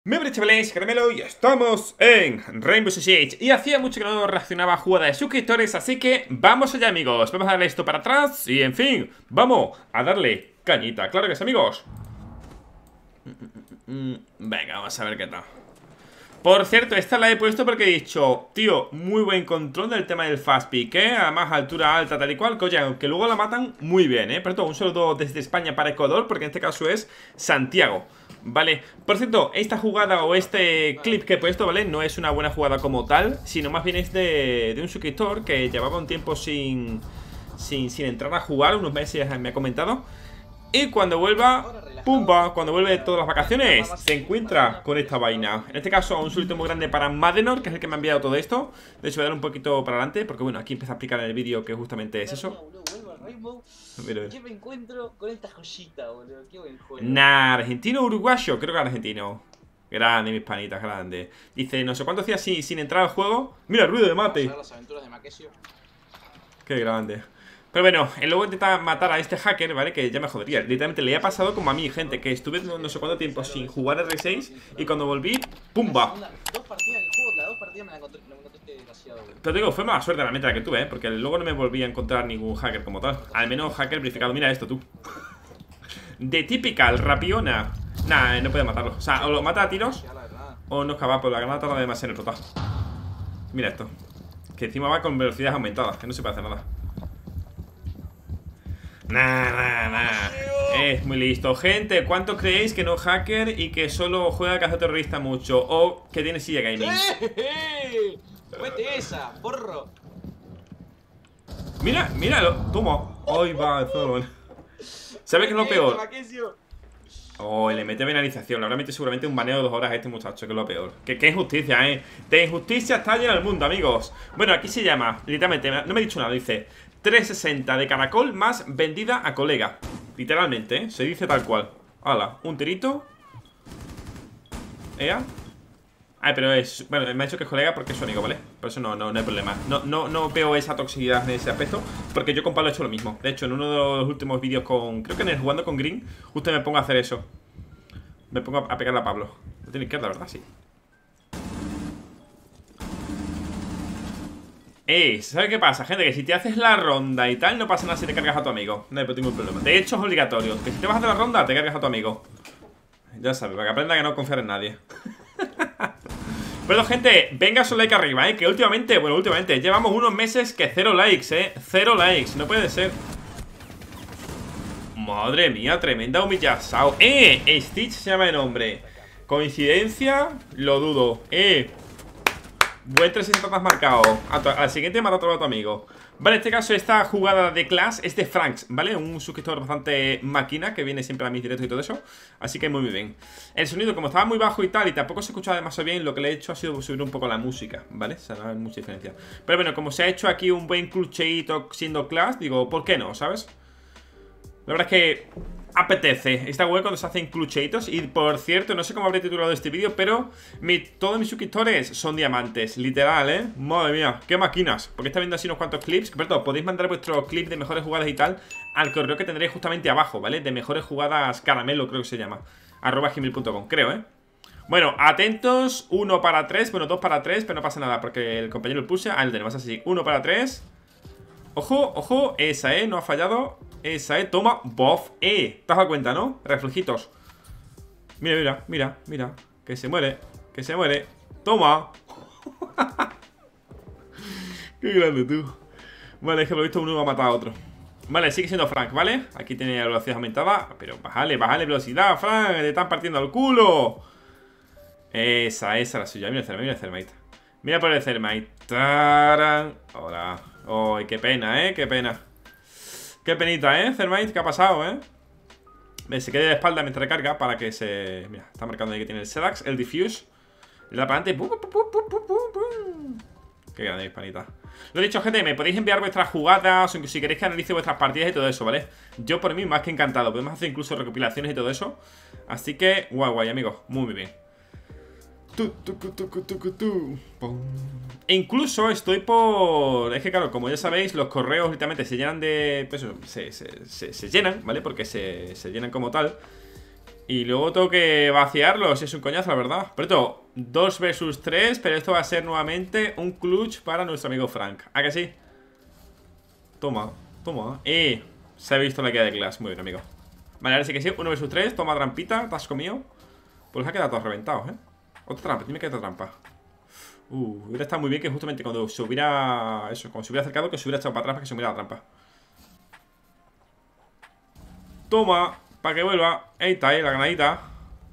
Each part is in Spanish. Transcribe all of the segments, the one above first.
Me abre chavales, Caramelo y estamos en Rainbow Six Siege. Y hacía mucho que no reaccionaba a jugada de suscriptores, así que vamos allá, amigos. Vamos a darle esto para atrás y, en fin, vamos a darle cañita. Claro que sí, amigos. Venga, vamos a ver qué tal. Por cierto, esta la he puesto porque he dicho, tío, muy buen control del tema del fast pick, además altura alta, tal y cual, que oye, aunque luego la matan muy bien, Perdón, un saludo desde España para Ecuador, porque en este caso es Santiago. Vale, por cierto, esta jugada o este clip que he puesto, ¿vale? No es una buena jugada como tal, sino más bien es de un suscriptor que llevaba un tiempo sin entrar a jugar, unos meses me ha comentado. Y cuando vuelva, pumba, cuando vuelve de todas las vacaciones, se encuentra con esta vaina. En este caso, un saludito muy grande para Madenor, que es el que me ha enviado todo esto. De hecho, voy a dar un poquito para adelante, porque bueno, aquí empieza a explicar en el vídeo que justamente es eso. ¿Qué me encuentro con esta joyita, boludo? Qué buen juego. Nah, argentino o uruguayo, creo que argentino. Grande, mis panitas, grande. Dice, no sé cuántos días sin entrar al juego. Mira el ruido de mate. Las aventuras de Makesio. Qué grande. Pero bueno, él luego intenta matar a este hacker, ¿vale? Que ya me jodería. Literalmente le ha pasado como a mí, gente, que estuve no sé cuánto tiempo sin jugar R6 y cuando volví, ¡pumba! Dos partidas del juego, las dos partidas me encontré este desgraciado, boludo. Pero digo, fue mala suerte realmente la que tuve, porque luego no me volví a encontrar ningún hacker como tal. Al menos hacker verificado. Mira esto, tú. De Typical, Rapiona. Nah, no puede matarlo. O sea, o lo mata a tiros o no es capaz, pero la granada tarda demasiado en explotar. Mira esto. Que encima va con velocidades aumentadas, que no se puede hacer nada. Nah. Es muy listo. Gente, ¿cuánto creéis que no es hacker y que solo juega caza terrorista mucho? O que tiene silla gaming. ¡Mete esa, porro! Míralo. Toma. Ay, va, solo. ¿Sabes qué es lo peor? Oh, le mete penalización. Le habrá metido seguramente un baneo de 2 horas a este muchacho, que es lo peor. Que injusticia, De injusticia está lleno el mundo, amigos. Bueno, aquí se llama, literalmente, no me he dicho nada, dice 360 de caracol más vendida a colega. Literalmente, se dice tal cual. Hala, un tirito. Ea. Ay, pero es... Bueno, me ha dicho que es colega porque es su amigo, ¿vale? Por eso no hay problema. No veo esa toxicidad en ese aspecto, porque yo con Pablo he hecho lo mismo. De hecho, en uno de los últimos vídeos con... Creo que en el jugando con Green, justo me pongo a hacer eso. Me pongo a pegarle a Pablo. Lo tiene izquierda, ¿verdad? Sí. ¿Sabes qué pasa, gente? Que si te haces la ronda y tal, no pasa nada si te cargas a tu amigo. No hay ningún problema. De hecho, es obligatorio. Que si te vas a hacer la ronda, te cargas a tu amigo. Ya sabes, para que aprenda que no confiar en nadie. Pero gente, venga su like arriba, que últimamente, llevamos unos meses que 0 likes, 0 likes, no puede ser. Madre mía, tremenda humillación. Stitch se llama el nombre. Coincidencia, lo dudo. Buen 360 más marcado. Al siguiente mata a otro amigo. Vale, en este caso esta jugada de Clash es de Franks, ¿vale? Un suscriptor bastante máquina que viene siempre a mis directos y todo eso. Así que muy bien. El sonido, como estaba muy bajo y tal, y tampoco se escuchaba demasiado bien, lo que le he hecho ha sido subir un poco la música, ¿vale? O sea, no hay mucha diferencia. Pero bueno, como se ha hecho aquí un buen clucheito siendo Clash, digo, ¿por qué no? ¿Sabes? La verdad es que apetece. Está bueno cuando se hacen clucheitos. Y por cierto, no sé cómo habré titulado este vídeo, pero todos mis suscriptores son diamantes. Literal, Madre mía, qué máquinas. Porque está viendo así unos cuantos clips. Perdón, podéis mandar vuestros clips de mejores jugadas y tal al correo que tendréis justamente abajo, ¿vale? De mejores jugadas caramelo, creo que se llama @gmail.com, creo, Bueno, atentos. 1 para 3, bueno, 2 para 3, pero no pasa nada porque el compañero lo puse. Ah, lo tenemos así, 1 para 3. Ojo, esa, no ha fallado. Esa, toma, bof, te has dado cuenta, ¿no? Reflejitos. Mira, que se muere, toma. Qué grande, tú. Vale, es que lo he visto, uno va a matar a otro. Vale, sigue siendo Frank, ¿vale? Aquí tiene la velocidad aumentada. Pero bájale velocidad, Frank, te están partiendo el culo. Esa la suya, mira el Thermite. Mira por el Thermite. ¡Tarán! Hola. ¡Ay, qué pena, qué pena! Qué penita, Thermite, ¿qué ha pasado, Se quede de espalda mientras recarga para que se... Mira, está marcando ahí que tiene el Sedax, el Diffuse. Le da para adelante. Qué grande, hispanita. Lo he dicho, gente, me podéis enviar vuestras jugadas, o si queréis que analice vuestras partidas y todo eso, ¿vale? Yo por mí más que encantado. Podemos hacer incluso recopilaciones y todo eso. Así que, guay, amigos, muy bien. E incluso estoy por... Es que claro, como ya sabéis, los correos literalmente se llenan de... Pues se llenan, ¿vale? Porque se llenan como tal. Y luego tengo que vaciarlos. Es un coñazo, la verdad. Pero esto, 2 versus 3. Pero esto va a ser nuevamente un clutch para nuestro amigo Frank. ¿A que sí? Toma, toma. Se ha visto la queda de clase. Muy bien, amigo. Vale, ahora sí que sí. 1 versus 3. Toma trampita. Te has comido. Pues ha quedado todo reventado, Otra trampa. Dime que hay otra trampa. Hubiera estado muy bien que justamente cuando se hubiera... Eso, cuando se hubiera acercado, que se hubiera echado para atrás para que se hubiera la trampa. Toma, para que vuelva. Ahí está, la granadita.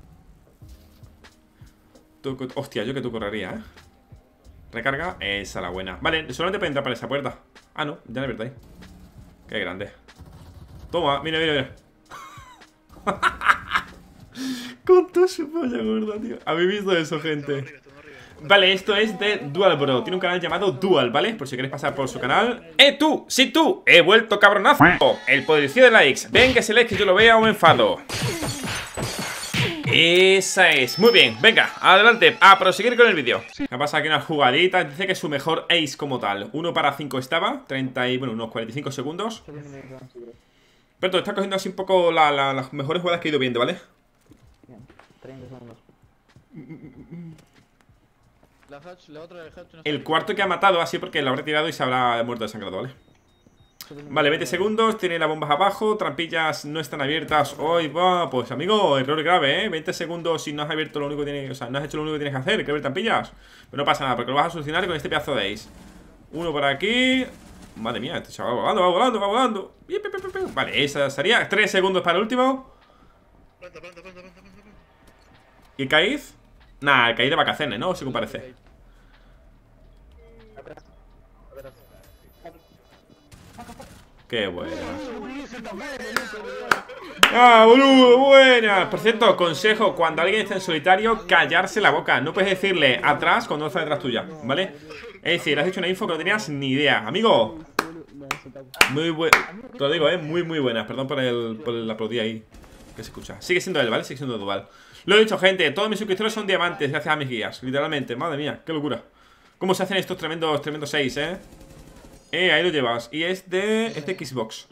Hostia, yo que tú correría, Recarga, esa la buena. Vale, solamente para entrar por esa puerta. Ah, no, ya la verdad ahí. Qué grande. Toma, mira, mira, mira. Con toda su polla gorda, tío. ¿Habéis visto eso, gente? Vale, esto es de Dual Bro. Tiene un canal llamado Dual, ¿vale? Por si queréis pasar por su canal. ¡Tú! ¡Sí, tú! ¡He vuelto, cabronazo! El poderío de likes. Ven que ese like que yo lo vea o me enfado. Esa es. Muy bien, venga, adelante. A proseguir con el vídeo. Me ha pasado aquí unas jugaditas. Dice que es su mejor ace como tal. 1 para 5 estaba. 30 y, bueno, unos 45 segundos. Pero te está cogiendo así un poco las mejores jugadas que he ido viendo, ¿vale? 30 segundos. El cuarto que ha matado así porque lo habrá tirado y se habrá muerto desangrado, ¿vale? Vale, 20 segundos, tiene las bombas abajo. Trampillas no están abiertas. Hoy va, pues amigo, error grave, 20 segundos si no has abierto lo único que tienes. O sea, no has hecho lo único que tienes que hacer, que ver trampillas. Pero no pasa nada, porque lo vas a solucionar con este pedazo de ace. Uno por aquí. Madre mía, este chaval va volando, va volando, va volando. Vale, esa sería 3 segundos para el último. ¿Y el Caiz? Nah, el Caiz de vacaciones, ¿no? Según parece. Qué buena. ¡Ah, boludo! ¡Buena! Por cierto, consejo: cuando alguien está en solitario, callarse la boca. No puedes decirle atrás cuando no está detrás tuya, ¿vale? Es decir, has hecho una info que no tenías ni idea. Amigo, muy buena. Te lo digo, muy buena. Perdón por la aplaudida ahí que se escucha. Sigue siendo él, ¿vale? Sigue siendo Dual. Lo he dicho, gente. Todos mis suscriptores son diamantes gracias a mis guías. Literalmente, madre mía, qué locura. ¿Cómo se hacen estos tremendos 6, ahí lo llevas. Y es de Xbox.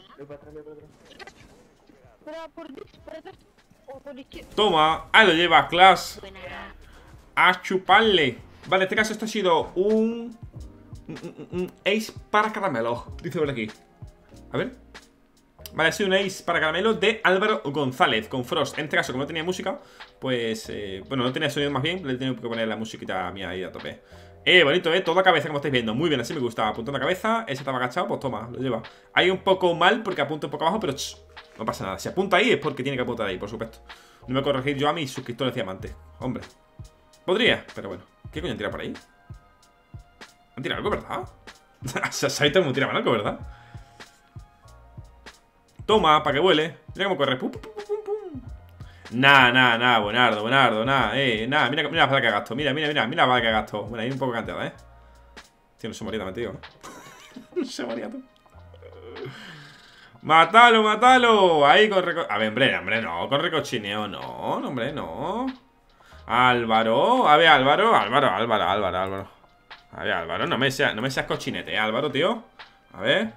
Toma, ahí lo llevas, Clash. A chuparle. Vale, en este caso esto ha sido un ace para caramelo. Dice por aquí. A ver. Vale, ha sido un ace para caramelo de Álvaro González con Frost. En este caso, como no tenía música, pues bueno, no tenía sonido más bien. Le he tenido que poner la musiquita mía ahí a tope. Bonito, toda cabeza como estáis viendo. Muy bien, así me gusta. Apuntando la cabeza, ese estaba agachado, pues toma, lo lleva. Hay un poco mal porque apunta un poco abajo, pero no pasa nada. Si apunta ahí es porque tiene que apuntar ahí, por supuesto. No me voy a corregir yo a mis suscriptores diamantes. Hombre, podría, pero bueno. ¿Qué coño han tirado por ahí? ¿Han tirado algo, verdad? Se ha visto como tiraban algo, ¿verdad? Toma, para que vuele. Mira cómo corre. Pum, pum, pum, pum, pum. Nah, buenardo, nah, mira la bala que gasto. Mira la bala que gasto. Bueno, ahí un poco canteada, Tío, no se moría, te digo, no se moría tú. ¡Mátalo! Ahí con A ver, hombre, no. Con recochineo, no, hombre, no. Álvaro. A ver, Álvaro. A ver, Álvaro, no me seas cochinete, Álvaro, tío. A ver.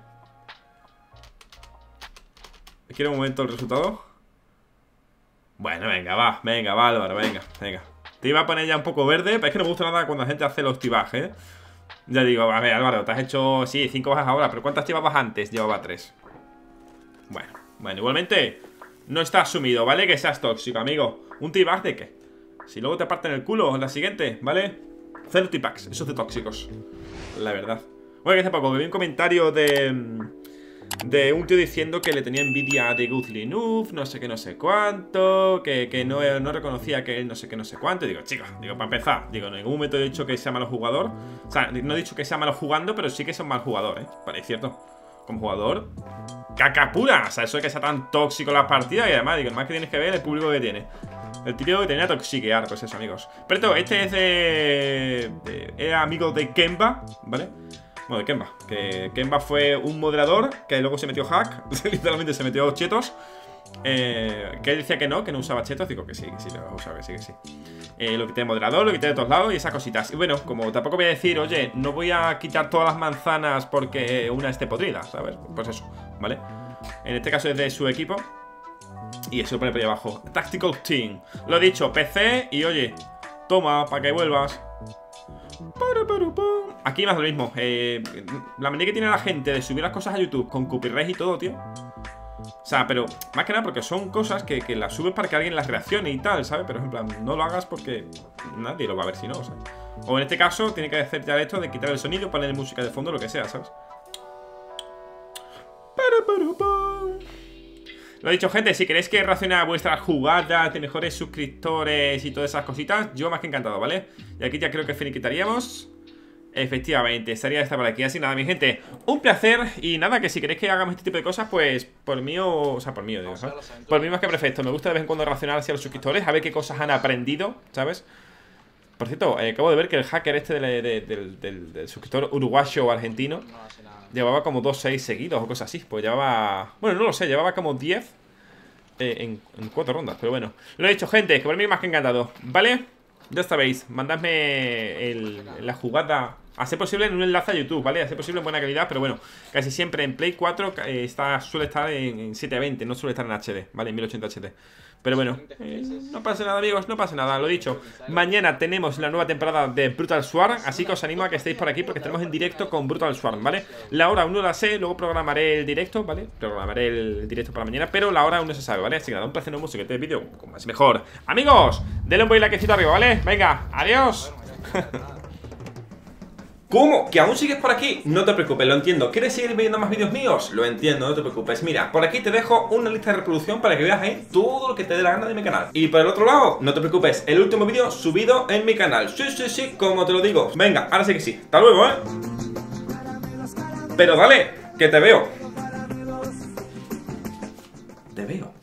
¿Quiero un momento el resultado? Bueno, venga, va, Álvaro, venga. Te iba a poner ya un poco verde, pero es que no me gusta nada cuando la gente hace los tibajes, Ya digo, a ver, Álvaro, te has hecho, sí, 5 bajas ahora, pero ¿cuántas llevabas antes? Llevaba 3. Bueno, igualmente no está asumido, ¿vale? Que seas tóxico, amigo. ¿Un tibag de qué? Si luego te parten el culo en la siguiente, ¿vale? 0 tibags, esos de tóxicos. La verdad. Bueno, que hace poco vi un comentario de un tío diciendo que le tenía envidia de Guthrie Noob, no sé qué, no sé cuánto, que no reconocía que él no sé qué, no sé cuánto. Y digo, chicos, para empezar, en ningún momento he dicho que sea malo jugador. O sea, no he dicho que sea malo jugando, pero sí que es un mal jugador, Vale, es cierto. Como jugador, caca pura. O sea, eso de que sea tan tóxico en las partidas. Y además, más que tienes que ver el público que tiene. El típico que tenía a toxiquear, pues eso, amigos. Pero este es era amigo de Kemba, ¿vale? Bueno, de Kemba. Que Kemba fue un moderador que luego se metió hack. Literalmente se metió chetos. Que él decía que no usaba chetos. Digo que sí, lo usaba, que sí. Lo quité de moderador, lo quité de todos lados y esas cositas. Y bueno, como tampoco voy a decir, oye, no voy a quitar todas las manzanas porque una esté podrida, ¿sabes? Pues eso, ¿vale? En este caso es de su equipo. Y eso lo pone por ahí abajo. Tactical Team. Lo he dicho, PC y oye, toma, para que vuelvas. Aquí más lo mismo. La manera que tiene la gente de subir las cosas a YouTube con copyright y todo, tío. O sea, pero más que nada porque son cosas que las subes para que alguien las reaccione y tal, ¿sabes? Pero en plan, no lo hagas porque nadie lo va a ver si no, ¿sabes? O en este caso, tiene que hacer ya esto de quitar el sonido, poner música de fondo, lo que sea, ¿sabes? Lo he dicho, gente, si queréis que reaccione a vuestras jugadas de mejores suscriptores y todas esas cositas, yo más que encantado, ¿vale? Y aquí ya creo que finiquitaríamos. Efectivamente, estaría esta por aquí. Así nada, mi gente, un placer. Y nada, que si queréis que hagamos este tipo de cosas, pues por mí, o sea, por mí, digo, ¿sabes? Por mí más que perfecto. Me gusta de vez en cuando reaccionar hacia los suscriptores, a ver qué cosas han aprendido, ¿sabes? Por cierto, acabo de ver que el hacker este del suscriptor uruguayo o argentino llevaba como 2-6 seguidos o cosas así. Pues llevaba... Bueno, no lo sé, llevaba como 10 en 4 rondas. Pero bueno, lo he dicho, gente, que por mí más que encantado, ¿vale? Ya sabéis, mandadme la jugada, a ser posible en un enlace a YouTube, ¿vale? A ser posible en buena calidad, pero bueno, casi siempre en Play 4 suele estar en 720, no suele estar en HD, ¿vale? En 1080 HD. Pero bueno, no pasa nada, amigos, no pasa nada, lo dicho. Mañana tenemos la nueva temporada de Brutal Swarm, así que os animo a que estéis por aquí porque tenemos en directo con Brutal Swarm, ¿vale? La hora aún no la sé, luego programaré el directo, ¿vale? Programaré el directo para mañana, pero la hora aún no se sabe, ¿vale? Así que nada, un placer enorme que este vídeo como más mejor. Amigos, denle un buen likecito arriba, ¿vale? Venga, adiós. ¿Cómo? ¿Que aún sigues por aquí? No te preocupes, lo entiendo. ¿Quieres seguir viendo más vídeos míos? Lo entiendo, no te preocupes. Mira, por aquí te dejo una lista de reproducción para que veas ahí todo lo que te dé la gana de mi canal. Y por el otro lado, no te preocupes, el último vídeo subido en mi canal. Sí, como te lo digo. Venga, ahora sí que sí. Hasta luego, ¿eh? Pero dale, que te veo. Te veo.